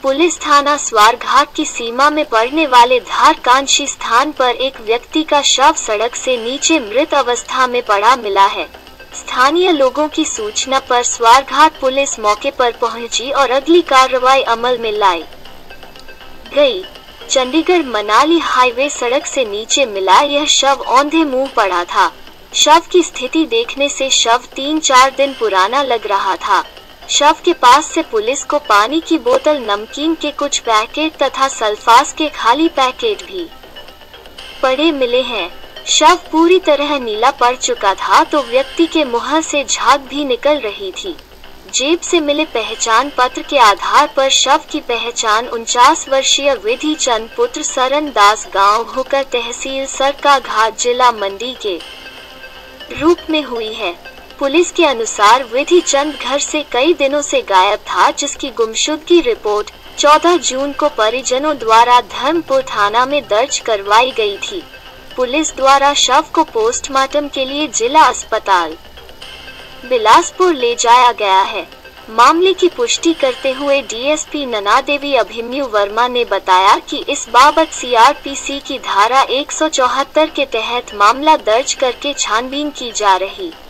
Police थाना स्वारघाट की सीमा में पड़ने वाले धारकांशी स्थान पर एक व्यक्ति का शव सड़क से नीचे मृत अवस्था में पड़ा मिला है। स्थानीय लोगों की सूचना पर स्वारघाट पुलिस मौके पर पहुंची और अगली कार्रवाई अमल में लाई गई। चंडीगढ़ मनाली हाईवे सड़क से नीचे मिला यह शव औंधे मुंह पड़ा था। शव की स्थिति देखने से शव 3-4 दिन पुराना लग रहा था। शव के पास से पुलिस को पानी की बोतल, नमकीन के कुछ पैकेट तथा सल्फास के खाली पैकेट भी पड़े मिले हैं। शव पूरी तरह नीला पड़ चुका था तो व्यक्ति के मुंह से झाग भी निकल रही थी। जेब से मिले पहचान पत्र के आधार पर शव की पहचान 49 वर्षीय विधि चंद पुत्र सरन दास गांव होकर तहसील सरकाघाट जिला मंडी के रूप में हुई है। पुलिस के अनुसार विधि चंद घर से कई दिनों से गायब था, जिसकी गुमशुदगी रिपोर्ट 14 जून को परिजनों द्वारा धर्मपुर थाना में दर्ज करवाई गई थी। पुलिस द्वारा शव को पोस्टमार्टम के लिए जिला अस्पताल बिलासपुर ले जाया गया है। मामले की पुष्टि करते हुए डीएसपी ननादेवी अभिमन्यु वर्मा ने बताया कि इस बाबत सीआरपीसी की धारा 174 के तहत मामला दर्ज करके छानबीन की जा रही